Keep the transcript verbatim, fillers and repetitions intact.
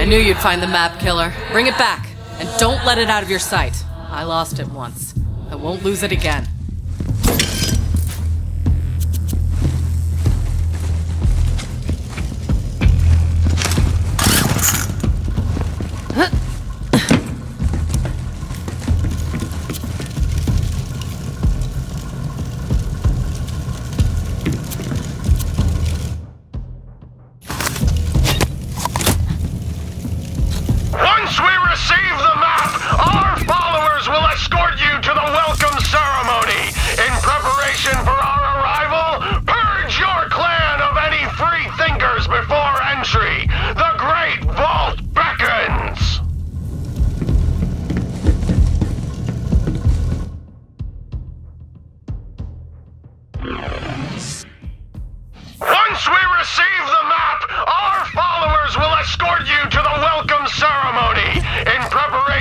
I knew you'd find the map, killer. Bring it back, and don't let it out of your sight. I lost it once. I won't lose it again. Once we receive the map, our followers will escort you to the welcome ceremony. In preparation for our arrival, purge your clan of any free thinkers before entry. The